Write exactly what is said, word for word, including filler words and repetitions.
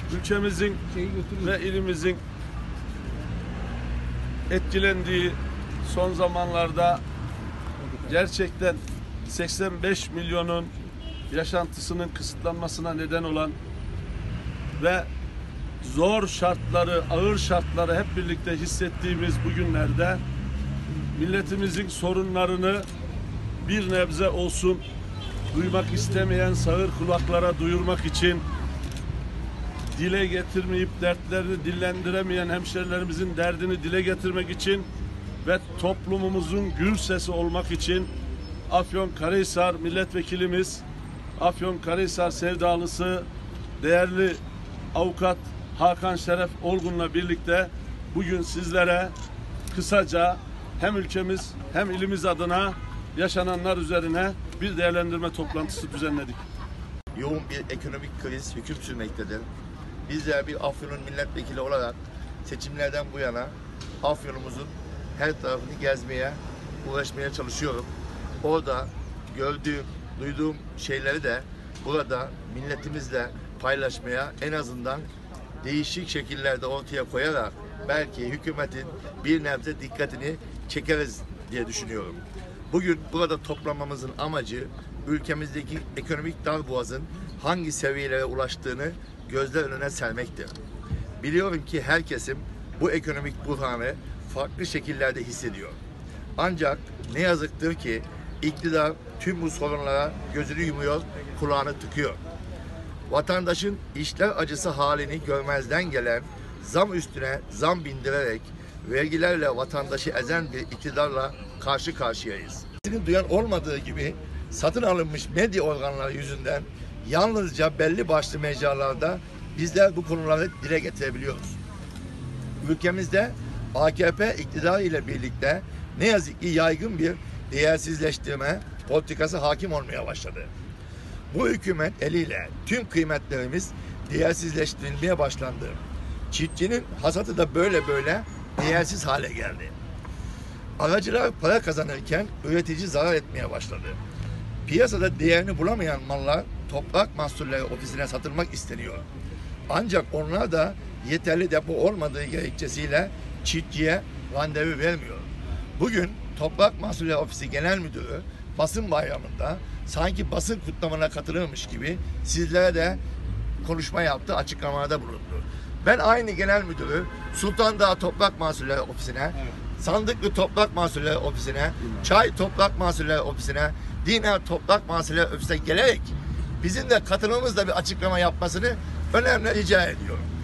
ülkemizin ve ilimizin etkilendiği son zamanlarda gerçekten seksen beş milyonun yaşantısının kısıtlanmasına neden olan ve zor şartları, ağır şartları hep birlikte hissettiğimiz bu günlerde milletimizin sorunlarını bir nebze olsun duymak istemeyen sağır kulaklara duyurmak için, dile getirmeyip dertlerini dillendiremeyen hemşerilerimizin derdini dile getirmek için ve toplumumuzun gür sesi olmak için Afyonkarahisar milletvekilimiz, Afyonkarahisar sevdalısı değerli avukat Hakan Şeref Olgun'la birlikte bugün sizlere kısaca hem ülkemiz hem ilimiz adına yaşananlar üzerine bir değerlendirme toplantısı düzenledik. Yoğun bir ekonomik kriz hüküm sürmektedir. Bizler bir Afyon'un milletvekili olarak seçimlerden bu yana Afyon'umuzun her tarafını gezmeye, uğraşmaya çalışıyorum. Orada gördüğüm, duyduğum şeyleri de burada milletimizle paylaşmaya, en azından değişik şekillerde ortaya koyarak belki hükümetin bir nebze dikkatini çekeriz diye düşünüyorum. Bugün burada toplanmamızın amacı ülkemizdeki ekonomik darboğazın hangi seviyelere ulaştığını gözler önüne sermektir. Biliyorum ki her kesim bu ekonomik buhranı farklı şekillerde hissediyor. Ancak ne yazıktır ki iktidar tüm bu sorunlara gözünü yumuyor, kulağını tıkıyor. Vatandaşın işler acısı halini görmezden gelen, zam üstüne zam bindirerek vergilerle vatandaşı ezen bir iktidarla karşı karşıyayız. Sesini duyan olmadığı gibi satın alınmış medya organları yüzünden yalnızca belli başlı mecralarda bizler bu konuları dile getirebiliyoruz. Ülkemizde A K P iktidarı ile birlikte ne yazık ki yaygın bir değersizleştirme politikası hakim olmaya başladı. Bu hükümet eliyle tüm kıymetlerimiz değersizleştirilmeye başlandı. Çiftçinin hasatı da böyle böyle değersiz hale geldi. Aracılar para kazanırken üretici zarar etmeye başladı. Piyasada değerini bulamayan mallar Toprak Mahsulleri Ofisi'ne satılmak isteniyor. Ancak onlar da yeterli depo olmadığı gerekçesiyle çiftçiye randevu vermiyor. Bugün Toprak Mahsulleri Ofisi Genel Müdürü basın bayramında sanki basın kutlamana katılırmış gibi sizlere de konuşma yaptı, açıklamalarda bulundu. Ben aynı genel müdürü Sultandağ Toprak Mahsulleri Ofisi'ne, evet. Sandıklı Toprak Mahsulleri Ofisi'ne, evet. Çay Toprak Mahsulleri Ofisi'ne, Dinar Toprak Mahsulleri Ofisi'ne gelerek bizim de katılımımızla bir açıklama yapmasını önemli rica ediyorum.